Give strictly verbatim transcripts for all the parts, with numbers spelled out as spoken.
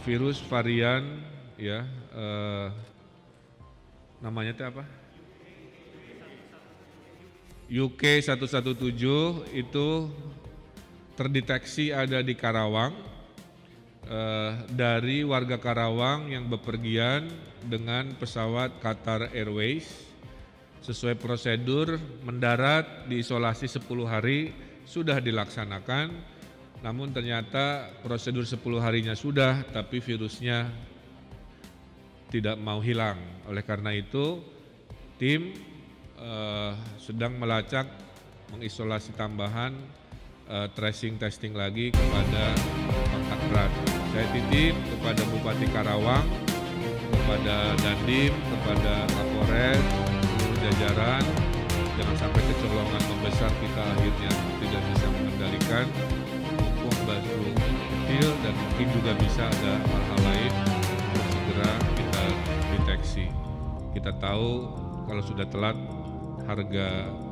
virus varian ya eh, namanya itu apa? U K satu satu tujuh itu terdeteksi ada di Karawang eh, dari warga Karawang yang bepergian dengan pesawat Qatar Airways sesuai prosedur mendarat diisolasi sepuluh hari sudah dilaksanakan, namun ternyata prosedur sepuluh harinya sudah tapi virusnya tidak mau hilang. Oleh karena itu tim eh, sedang melacak mengisolasi tambahan eh, tracing testing lagi kepada kontak erat. Saya titip kepada Bupati Karawang, kepada Dandim, kepada Kapolres, seluruh jajaran, jangan sampai kecolongan membesar kita akhirnya tidak bisa mengendalikan, mumpung baru kecil dan mungkin juga bisa ada hal-hal lain untuk segera kita deteksi. Kita tahu kalau sudah telat harga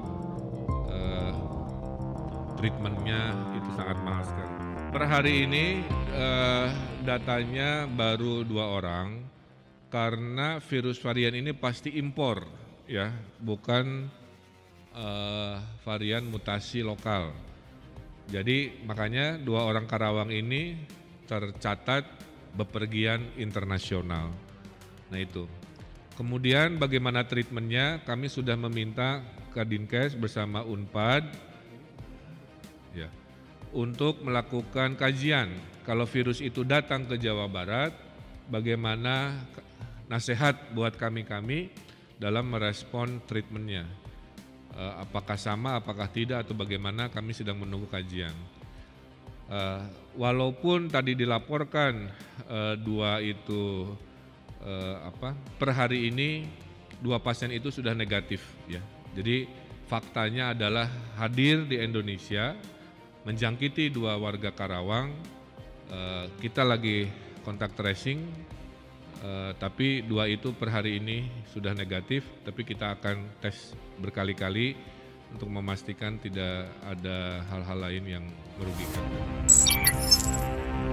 eh, treatmentnya itu sangat mahal sekali. Per hari ini eh, datanya baru dua orang karena virus varian ini pasti impor ya, bukan eh, varian mutasi lokal. Jadi makanya dua orang Karawang ini tercatat bepergian internasional. Nah itu. Kemudian bagaimana treatmentnya? Kami sudah meminta ke Dinkes bersama Unpad ya, untuk melakukan kajian. Kalau virus itu datang ke Jawa Barat, bagaimana nasihat buat kami-kami dalam merespon treatmentnya. Uh, apakah sama, apakah tidak, atau bagaimana, kami sedang menunggu kajian. Uh, walaupun tadi dilaporkan uh, dua itu uh, apa per hari ini dua pasien itu sudah negatif ya. Jadi faktanya adalah hadir di Indonesia menjangkiti dua warga Karawang. Uh, kita lagi kontak tracing, uh, tapi dua itu per hari ini sudah negatif, tapi kita akan tes berkali-kali untuk memastikan tidak ada hal-hal lain yang merugikan.